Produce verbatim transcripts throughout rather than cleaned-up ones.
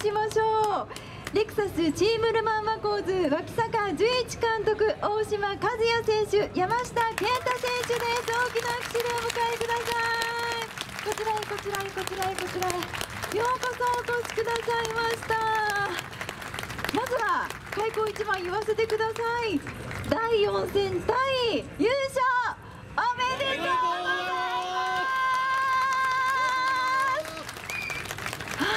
しましょう。レクサスチームルマンマコーズ脇坂純一監督、大島和也選手、山下健太選手です。大きな拍手でお迎えください。こちらへこちらへこちらへこちらへようこそお越しくださいました。まずは開口一番言わせてください。だいよん戦対優勝おめでとうございます。はい、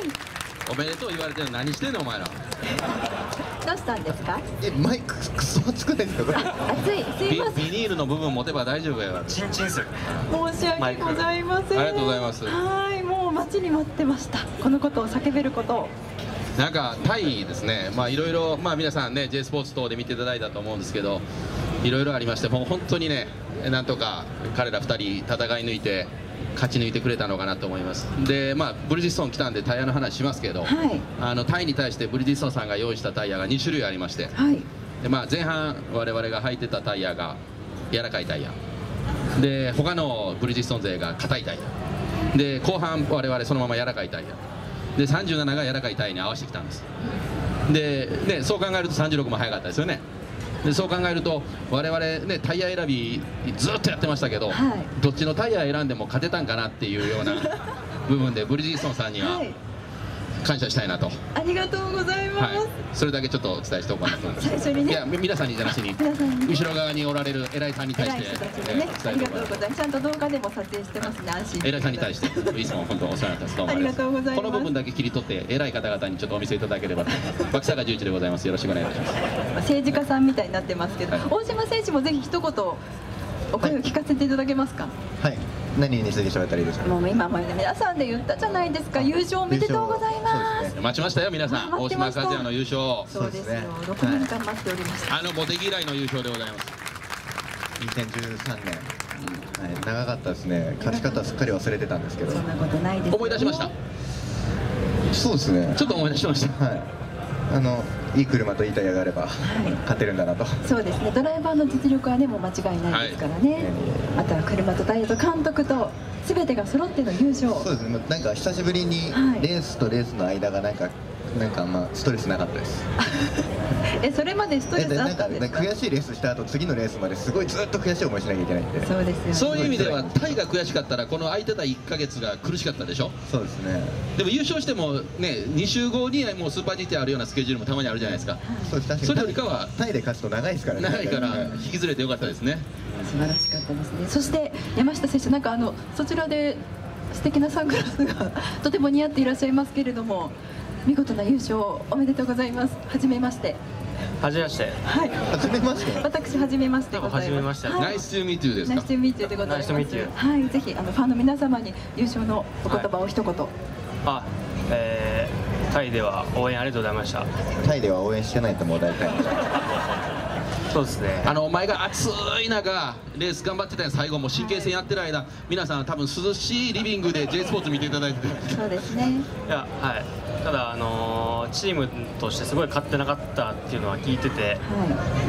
おめでとう言われてるの何してんのお前ら。 どうしたんですか。 え、マイクくそ熱くないですかこれ。 熱い、すいビません。 ビニールの部分持てば大丈夫や。 チンチンする。 申し訳ございません。 ありがとうございます。 はい、もう待ちに待ってました。このことを叫べることを。 なんかタイですね、まあいろいろ、まあ皆さんね J スポーツ等で見ていただいたと思うんですけど、いろいろありまして、もう本当にね、なんとか彼らふたり戦い抜いて勝ち抜いてくれたのかなと思います。で、まあブリヂストン来たんでタイヤの話しますけど、 はい、 あのタイに対してブリヂストンさんが用意したタイヤがに種類ありまして、 はい、 でまあ前半我々が履いてたタイヤが柔らかいタイヤで、他のブリヂストン勢が硬いタイヤで、後半我々そのまま柔らかいタイヤで、さんじゅうななが柔らかいタイヤに合わせてきたんです。で、ね、そう考えるとさんじゅうろくも速かったですよね。でそう考えると我々ねタイヤ選びずっとやってましたけど、 はい、 どっちのタイヤ選んでも勝てたんかなっていうような部分でブリヂストンさんには感謝したいなと、 ありがとうございます、 はい、それだけちょっとお伝えしておこうかなと思います。 最初にね、 いや皆さんにじゃなしに後ろ側におられる偉いさんに対して偉い人たちでね、ありがとうございます。ちゃんと動画でも撮影してますね、安心。 偉いさんに対していつも本当お世話になってます。どうもありがとうございます。 この部分だけ切り取って偉い方々にちょっとお見せいただければと。脇坂純一でございます。よろしくお願いいたします。 政治家さんみたいになってますけど、 はい、 大島選手もぜひ一言お声を聞かせていただけますか。 はい、何について喋ったらいいですか。 もう今まで皆さんで言ったじゃないですか。優勝おめでとうございます。 待ちましたよ皆さん。大島和也の優勝。 そうですよ。ろくねんかん待っておりました。 あのモテギ以来の優勝でございます。 にせんじゅうさんねん、はい、長かったですね。勝ち方すっかり忘れてたんですけど。 そんなことないです。 思い出しました。 そうですね。 ちょっと思い出しました。 はい。あのいい車といいタイヤがあれば、はい、勝てるんだなと。 そうですね。ドライバーの実力はねもう間違いないですからね。はい、あとは車とタイヤと監督と全てが揃っての優勝。 そうですね。なんか久しぶりにレースとレースの間がなんか。なんかまあストレスなかったです。 え、それまでストレスあったんですか。 悔しいレースした後次のレースまですごいずっと悔しい思いしなきゃいけないんで。 そうですよ、ね。 そういう意味ではタイが悔しかったらこの空いてたいっかげつが苦しかったでしょ。 そうですね。 でも優勝してもねに週後にもうスーパー ジーティー あるようなスケジュールもたまにあるじゃないですか。はい、 そうです。 それよりかはタイで勝つと長いですからね。 長いから引きずれてよかったですね。 素晴らしかったですね。そして山下選手、なんかあのそちらで素敵なサングラスがとても似合っていらっしゃいますけれども。見事な優勝おめでとうございます。はじめまして。 はじめまして。 はい。 はじめまして。 私はじめましてございます。 はじめまして。 ナイストゥーミートゥーですか。 ナイストゥーミートゥーでございます。はい、ぜひあのファンの皆様に優勝のお言葉を一言。 あ、えー、タイでは応援ありがとうございました。 タイでは応援してないともう大体。 そうですね。 あのお前が暑い中レース頑張ってたよ。最後も神経戦やってる間、皆さん多分涼しいリビングで J スポーツ見ていただいてて。 そうですね。 いや、はい。ただ、あのー、チームとしてすごい勝ってなかったっていうのは聞いてて、はい、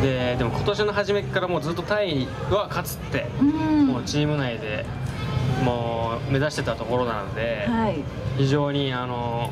ででも今年の初めからもうずっとタイは勝つって、もうチーム内でもう目指してたところなので、はい、非常にあの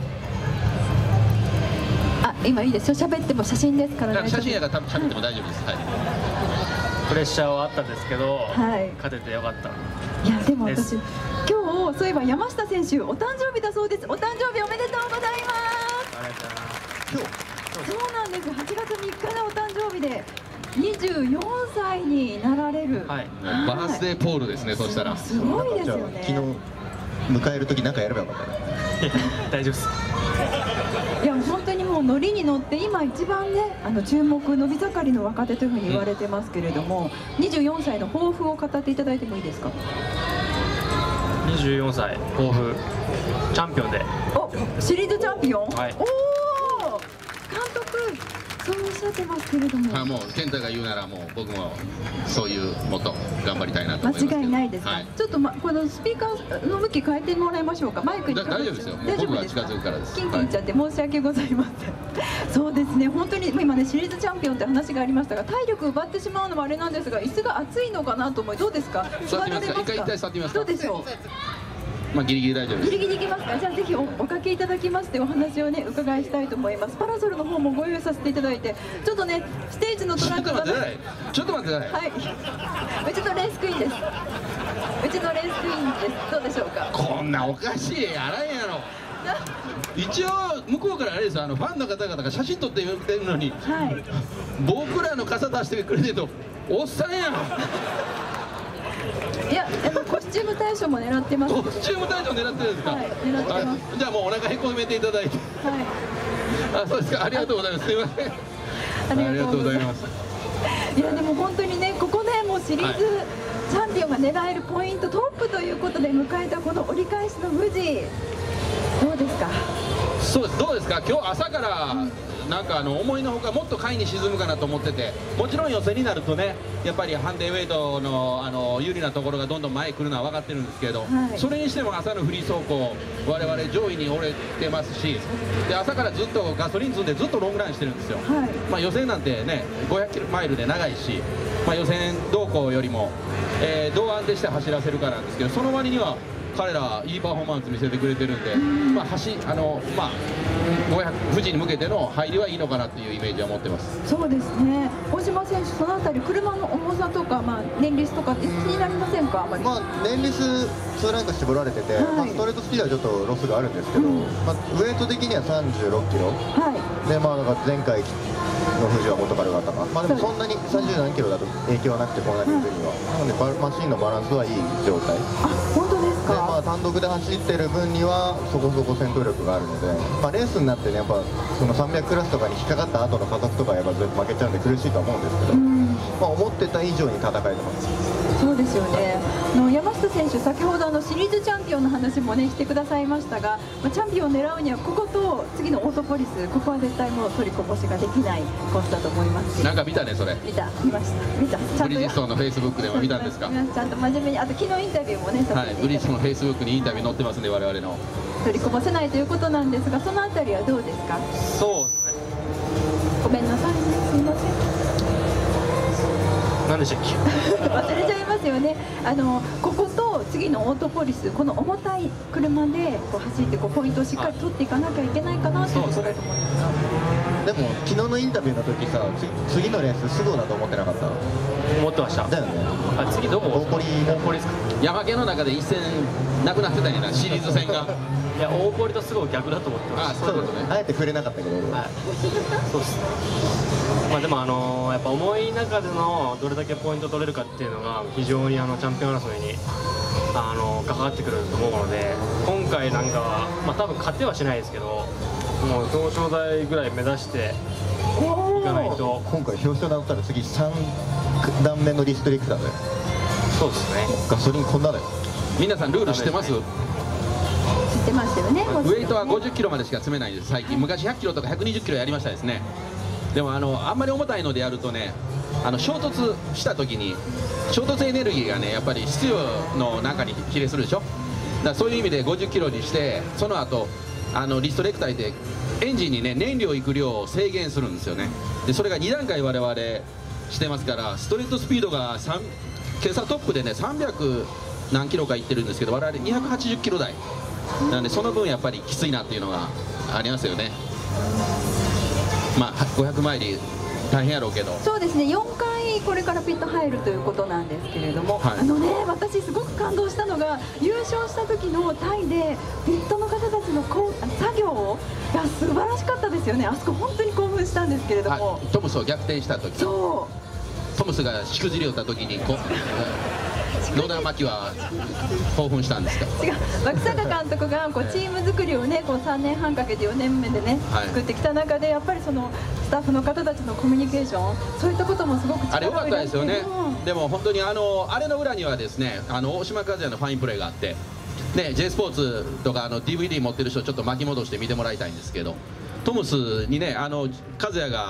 ー、あ、今いいですよ。喋っても写真ですからね。 写真やから多分喋っても大丈夫です。はい。 プレッシャーはあったんですけど、はい、勝ててよかった。 いやでも私今日そういえば山下選手お誕生日だそうです。お誕生日おめでとうございます。 ありがとうございます。 今日そうなんです。はちがつみっかのお誕生日でにじゅうよんさいになられる。 はい。バースデーポールですね。そうしたらすごいですよね。 昨日迎える時なんかやればよかったね。 大丈夫です。 いや本当にもうノリに乗って今一番ねあの注目伸び盛りの若手というふうに言われてますけれども、うん、にじゅうよんさいの抱負を語っていただいてもいいですか。 にじゅうよんさい抱負チャンピオンで。 お、シリーズチャンピオン。 はい。 おお、監督そうおっしゃってますけれども。 あ、もう健太が言うならもう僕もそういうもっと頑張りたいなと思います。 間違いないですか。はい、ちょっとまこのスピーカーの向き変えてもらいましょうか。マイクに大丈夫ですよ。もう僕が近づくからです。 キンキンいっちゃって申し訳ございません。はい、そうですね。本当に今ねシリーズチャンピオンって話がありましたが、体力奪ってしまうのもあれなんですが、椅子が熱いのかなと思い、どうですか。 座ってみますか。一回一回座ってみますか。 どうでしょう。 まあギリギリ大丈夫です。 ギリギリいけますか。じゃあぜひ お, おかけいただきましてお話をね伺いしたいと思います。パラソルの方もご用意させていただいて、ちょっとねステージのトちょっラックがと待ってください。ちょっと待ってください。 はい、うちのレースクイーンです。うちのレースクイーンです。どうでしょうか。 こんなおかしいやらんやろ。一応向こうからあれですよ、あのファンの方々が写真撮って言ってるのに、 はい、 僕らの傘出してくれてるとおっさんやん。 いや、あのコスチューム大賞も狙ってます。 コスチューム大賞狙ってるんですか。 はい狙ってます。 あ、じゃあもうお腹へこめていただいて。 はい、 あ、そうですか。ありがとうございます。すみません。 ありがとうございます。いやでも本当にね、ここでもうシリーズ、はい、チャンピオンが狙えるポイントトップということで迎えたこの折り返しの富士、どうですか。 そうです。どうですか。今日朝から、うん、なんかあの思いのほかもっと下位に沈むかなと思ってて、もちろん予選になるとね、やっぱりハンデウェイトのあの有利なところがどんどん前に来るのは分かってるんですけど、はい、それにしても朝のフリー走行、我々上位に折れてますし、で朝からずっとガソリン積んでずっとロングランしてるんですよ。はい、まあ予選なんてねごひゃくキロマイルで長いし、まあ、予選動向よりも、えー、どう安定して走らせるかなんですけど、その割には彼らいいパフォーマンス見せてくれてるんで、まあ走あのまあごひゃく富士に向けての入りはいいのかなっていうイメージは持ってます。そうですね。大島選手、そのあたり車の重さとか、まあ燃率とかって気になりませんか。あまり。まあ燃率ツーランク絞られてて、はい、まあストレートスピードはちょっとロスがあるんですけど、うん、まあウエイト的にはさんじゅうろっキロ。はい。でまあだから前回の富士は元から良かったかな。まあでもそんなにさんじゅうなんキロだと影響はなくてこんなに出るには、なのでマシンのバランスはいい状態。 あ、本当ですか。 でまあ単独で走ってる分にはそこそこ戦闘力があるので、まあレースになってねやっぱそのさんびゃくクラスとかに引っかかった後の加速とかやっぱ負けちゃうんで苦しいとは思うんですけど、まあ思ってた以上に戦えてます。そうですよね。あの山下選手、先ほどあのシリーズチャンピオンの話もねしてくださいましたが、まあ、チャンピオンを狙うにはここと次のオートポリス、ここは絶対もう取りこぼしができないコースだと思いますし。 なんか見たねそれ。 見た見ました見た。 ブリヂストンのフェイスブックでも見たんですか。 ちゃんと真面目に、あと昨日インタビューもねさせていただいて、 はい、ブリヂストンのフェイスブックにインタビュー載ってますんで我々の。 取りこぼせないということなんですが、そのあたりはどうですか。 そうですね。 ごめんなさいね、すいません。 何でしたっけ。 忘れちゃいますよね。あのここと次のオートポリス、この重たい車でこう走ってこうポイントをしっかり取っていかなきゃいけないかなというところだと思います。 でも昨日のインタビューの時さ、次のレースすぐだと思ってなかった。 思ってました。 だよね。 あ、次どこ。 大堀。 大堀ですか。 山家の中で一戦なくなってたんやな、シリーズ戦が。 いや大堀とすごい逆だと思ってました。 あ、そういうことね。 あえて触れなかったけど。はい。 そうです。まあでもあのー、やっぱ重い中でのどれだけポイント取れるかっていうのが非常にあのチャンピオン争いにあの関わってくると思うので、今回なんかはまあ多分勝てはしないですけど、もう表彰台ぐらい目指していかないと。 今回表彰台だったら次さん段目のリストリクターだよ。 そうですね。 ガソリンこんなだよ。 皆さんルール知ってます？ 知ってましたよね。 ウエイトはごじゅっキロまでしか積めないんです最近。昔ひゃっキロとかひゃくにじゅっキロやりましたですね。でもあのあんまり重たいのでやるとね、あの衝突した時に衝突エネルギーがねやっぱり必要の中に比例するでしょ。だからそういう意味でごじゅっキロにして、その後あのリストレクターでエンジンにね燃料いく量を制限するんですよね。でそれがに段階我々してますから、ストレートスピードがさん今朝トップでねさんびゃく何キロかいってるんですけど、我々にひゃくはちじゅっキロ台なので、その分やっぱりきついなっていうのがありますよね。まあごひゃくマイル大変やろうけど。 そうですね。よんかいこれからピット入るということなんですけれども、はい、あのね私すごく感動したのが、優勝した時のタイでピットの方たちのこう作業が素晴らしかったですよね。あそこ本当に興奮したんですけれども、 トムスを逆転した時、そうトムスがしくじりをった時にこう野田真希は興奮したんですか。 違う、脇坂監督がこうチーム作りをねこうさんねんはんかけてよねんめでね、はい、作ってきた中で、やっぱりそのスタッフの方たちのコミュニケーション、そういったこともすごくあれ良かったですよね。うん、でも本当にあのあれの裏にはですね、あの大島和也のファインプレーがあって、ね J スポーツとかあの ディーブイディー 持ってる人ちょっと巻き戻して見てもらいたいんですけど、トムスにねあの和也が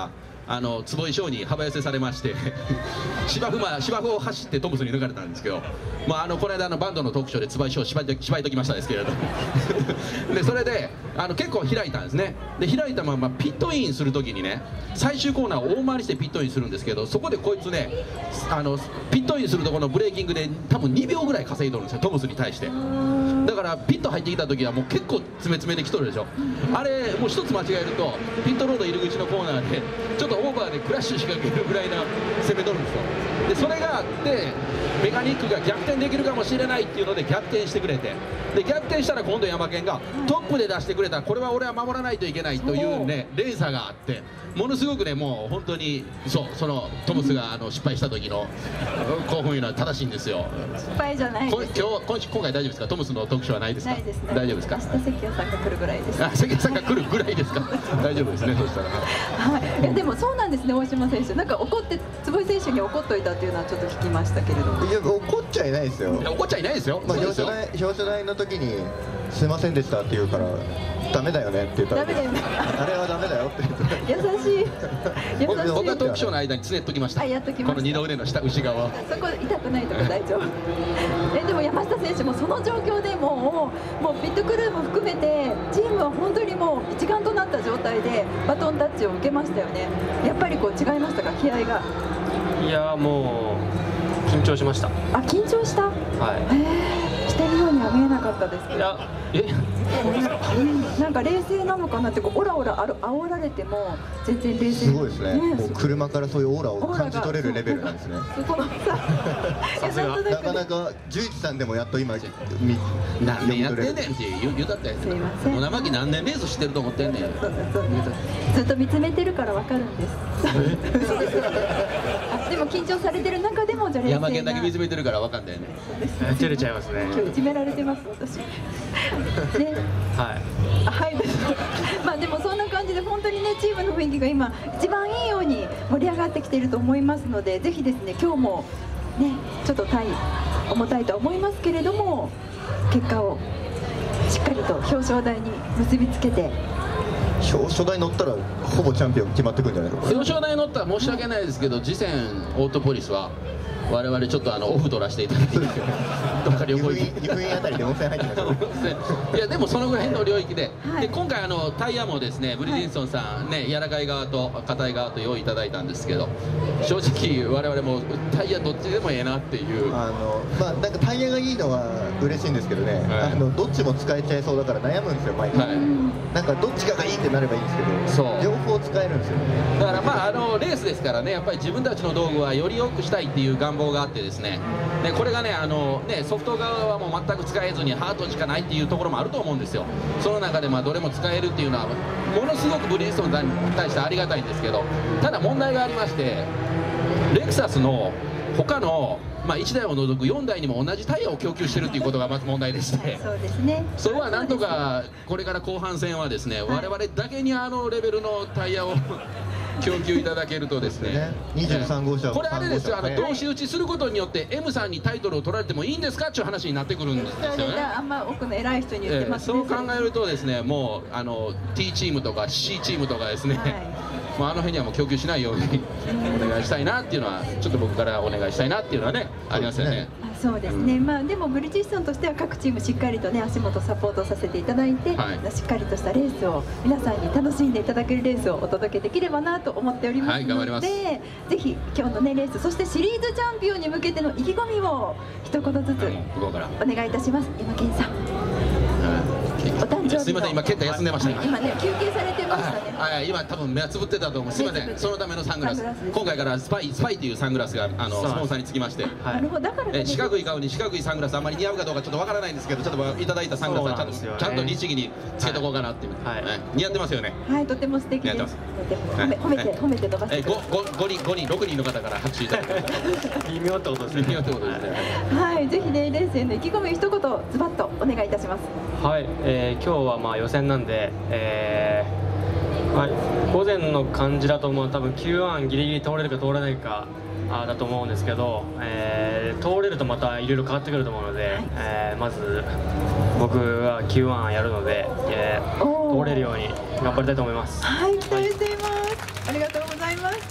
あの坪井翔に幅寄せされまして芝生、まあ、芝生を走ってトムスに抜かれたんですけど、まあ、あのこの間のバンドのトークショーで坪井翔を縛り縛りときましたですけれどでそれであの結構開いたんですね。で開いたままピットインするときにね、最終コーナーを大回りしてピットインするんですけど、そこでこいつね、あのピットインするところのブレーキングで多分にびょうぐらい稼いとるんですよ、トムスに対して。だからピット入ってきた時はもう結構詰め詰めできとるでしょ。あれもう一つ間違えるとピットロード入り口のコーナーでちょっとオーバーでクラッシュしかけるぐらいな攻めとるんですよ。でそれがあってメカニックが逆転できるかもしれないっていうので逆転してくれて、で逆転したら今度ヤマケンがトップで出してくれたらこれは俺は守らないといけないというね連鎖があって、ものすごくねもう本当にそうそのトムスがあの失敗した時の興奮いうのは正しいんですよ。 失敗じゃないこです。 今日今週今回大丈夫ですか？トムスの特集はないですか？ ないですね。 大丈夫ですか？ 明日関谷さんが来るぐらいです。 あ、関谷さんが来るぐらいですか？大丈夫ですね。そしたら。 はい。いやでもそうなんですね、大島選手。なんか怒って坪井選手に怒っといたっていうのはちょっと聞きましたけれども。 いや怒っちゃいないですよ。 いや怒っちゃいないですよ。 まあ、 そうですよ。 表彰台表彰台の時に「すいませんでした」って言うから「ダメだよね」って言ったらダメだよねあれはダメだよって言って優しい。優しい。 僕僕はトークショーの間につねっときました。 あやっときましたこの二の腕の下内側。 そこ痛くないとか大丈夫。えでも山下選手もその状況でもうもうピットクルーも含めてチームは本当にもう一丸となった状態でバトンタッチを受けましたよね。やっぱりこう違いましたか、気合が。 いやもう緊張しました。 あ、緊張した。 はへえ、してるようには見えなかったですけど。 い。いやえなんか冷静なのかなってこうオラオラある煽られても全然冷静。 すごいですね。もう車からそういうオーラを感じ取れるレベルなんですね。 そこのさ、 さすがいやなかなか十一さんでもやっと今み何年やってんねんって言う言うたったやつ。 すいません野間木何年レースしてると思ってんねん。 そうそうずっと見つめてるからわかるんです。嘘です。あでも緊張されてる中でもじゃあ冷静な。 山県だけ見つめてるからわかんないね。 照れちゃいますね。 今日いじめられてます私。ね。 はい。 あはい。まあでもそんな感じで本当にねチームの雰囲気が今一番いいように盛り上がってきていると思いますので、ぜひですね今日もねちょっと体重たいとは思いますけれども結果をしっかりと表彰台に結びつけて。 表彰台乗ったらほぼチャンピオン決まってくるんじゃないですか。 表彰台乗ったら申し訳ないですけど、次戦オートポリスは我々ちょっとあのオフ取らせていただいて、どっか旅行行ってにふんあたりで温泉入ってますよいやでもそのぐらいの領域で、 はいで今回あのタイヤもですねブリヂンソンさんね、柔らかい側と硬い側と用意いただいたんですけど、正直我々もタイヤどっちでもええなっていう。 あのまあなんかタイヤがいいのは嬉しいんですけどね、 はいあのどっちも使えちゃいそうだから悩むんですよ毎回、 はい、 なんかどっちかがいいってなればいいんですけどそう両方使えるんですよね。 だからまああのレースですからね、やっぱり自分たちの道具はより良くしたいっていう願望があってですね、でこれがねあのねソフト側はもう全く使えずにハートしかないっていうところもあると思うんですよ。その中でまあどれも使えるっていうのはものすごくブリヂストンに対してありがたいんですけど、ただ問題がありまして、レクサスの他のまあいちだいを除くよんだいにも同じタイヤを供給してるっていうことがまず問題でして、 そうですね。 それはなんとかこれから後半戦はですね、我々だけにあのレベルのタイヤを供給いただけるとですね、 にじゅうさん号車これあれですよ、あのさん号車同士打ちすることによって M さんにタイトルを取られてもいいんですかっていう話になってくるんですよね。 あんま奥の偉い人に言ってえーますね。 そう考えるとですね、もうあの T チームとか C チームとかですね、 はいまああの辺にはもう供給しないようにお願いしたいなっていうのはちょっと僕からお願いしたいなっていうのはねありますよね。 あそうですね、まあでもブリヂストンとしては各チームしっかりとね足元サポートさせていただいて、 はいしっかりとしたレースを皆さんに楽しんでいただけるレースをお届けできればなと思っておりますので、 はい頑張ります。 ぜひ今日のねレース、そしてシリーズチャンピオンに向けての意気込みを一言ずつ向こうからお願いいたします。山健さん、お誕生日のすいません、今健太休んでました。 今ね休憩されてましたね。 はいはい、今多分目はつぶってたと思う。すいません、そのためのサングラスサングラスです今回からスパイスパイっていうサングラスがあのそうスポンサーにつきまして、 なるほど、だからねえ四角い顔に四角いサングラスあんまり似合うかどうかちょっとわからないんですけど、ちょっといただいたサングラスはちゃんと、 そうなんですよねちゃんと律儀につけとこうかなっていう、 はいね似合ってますよね。 はい、とても素敵です。 やってとても褒め褒めて褒めて伸ばしてえください。 五五五人五人六人の方から拍手いただきました微妙ってことですね。 微妙ってことですね。 はい、ぜひねレースへの意気込み一言ズバッとお願いいたします。 はい、えー、今日はまあ予選なんで、えーはい、午前の感じだともう多分 キューワン ギリギリ通れるか通れないかあだと思うんですけど、えー、通れるとまたいろいろ変わってくると思うので、 はいえーまず僕は キューワン やるので、えーおー通れるように頑張りたいと思います。 はい、期待しています。ありがとうございます。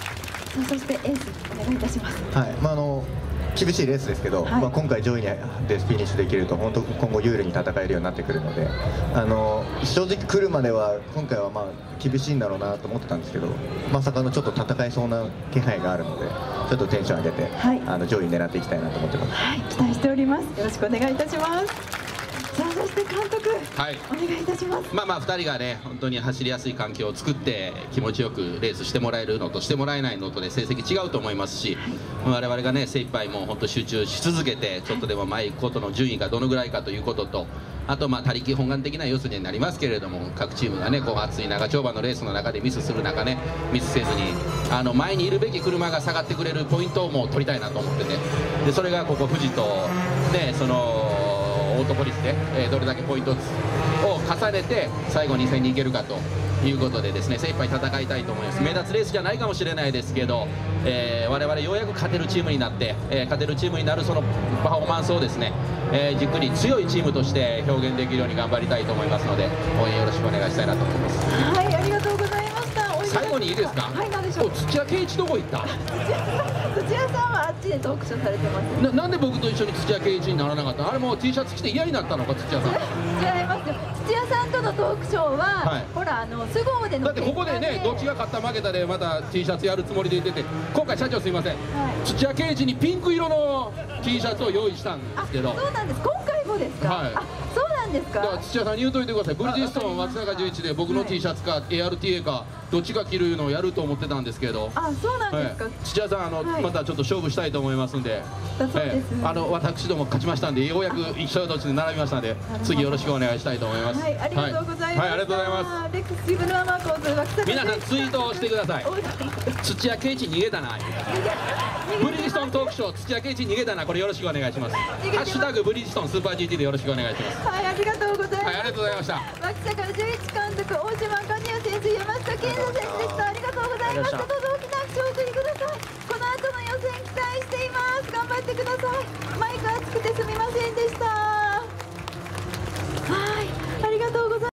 さあそしてエースお願いいたします。 はい、まああの厳しいレースですけど、 はい、 まあ今回上位でフィニッシュできると本当今後有利に戦えるようになってくるので、あの正直来るまでは今回はまあ厳しいんだろうなと思ってたんですけど、まさかのちょっと戦えそうな気配があるので、ちょっとテンション上げて、はい、あの上位狙っていきたいなと思ってます。 はい、期待しております。よろしくお願いいたします。さあそして監督、はい、お願いいたします。 まあまあふたりがね本当に走りやすい環境を作って気持ちよくレースしてもらえるのとしてもらえないのとで成績違うと思いますし、はい、我々がね精一杯もう本当集中し続けてちょっとでも前行くことの順位がどのぐらいかということと、あとまあ他力本願的な要素になりますけれども、各チームがねこう熱い長丁場のレースの中でミスする中ねミスせずにあの前にいるべき車が下がってくれるポイントをもう取りたいなと思ってて、でそれがここ富士とねそのオートポリスで、えー、どれだけポイントを重ねて最後に戦に行けるかということでですね精一杯戦いたいと思います。目立つレースじゃないかもしれないですけど、えー、我々ようやく勝てるチームになって、えー、勝てるチームになるそのパフォーマンスをですね、えー、じっくり強いチームとして表現できるように頑張りたいと思いますので応援よろしくお願いしたいなと思います。 はい、ありがとうございました。 最後にいいですか。 はい、何でしょう。 土屋圭一どこ行った。 土屋さんはあっちでトークショーされてます。 な, なんで僕と一緒に土屋圭一にならなかった。あれもう T シャツ着て嫌になったのか土屋さん。 違いますよ。土屋さんとのトークショーは、はい、ほらあの菅生でのだってここでねどっちが勝った負けたでまた T シャツやるつもりで言ってて、今回社長すいません、はい、土屋圭一にピンク色の T シャツを用意したんですけど。 そうなんです。今回もですか。はい、あ、そうなんですか。 だから土屋さんに言うといてください。ブリヂストン松永純一で僕の T シャツか エーアールティーエー かどっちが着るのをやると思ってたんですけど。 あ、そうなんですか。はい、 土屋さんあの、はい、またちょっと勝負したいと思いますんで、 だそうです、ね、 えー、あの私ども勝ちましたんでようやく一緒どっちで並びましたんで次よろしくお願いしたいと思います。 はい、ありがとうございます。 はい、はい、ありがとうございます。 レックスシブルアマーコーズ脇坂皆さんツイートをしてください。土屋圭一逃げたな。ブリヂストントークショー土屋圭一逃げたな、これよろしくお願いします。ハッシュタグブリヂストンスーパー ジーティー でよろしくお願いします。 はい、ありがとうございます。 はい、ありがとうございました。 脇坂純一監督、大島和也選手、山下健太選手でした。ありがとうございました。どうぞ大きな拍手をお送りください。この後の予選期待しています。頑張ってください。マイク熱くてすみませんでした。はい、ありがとうございます。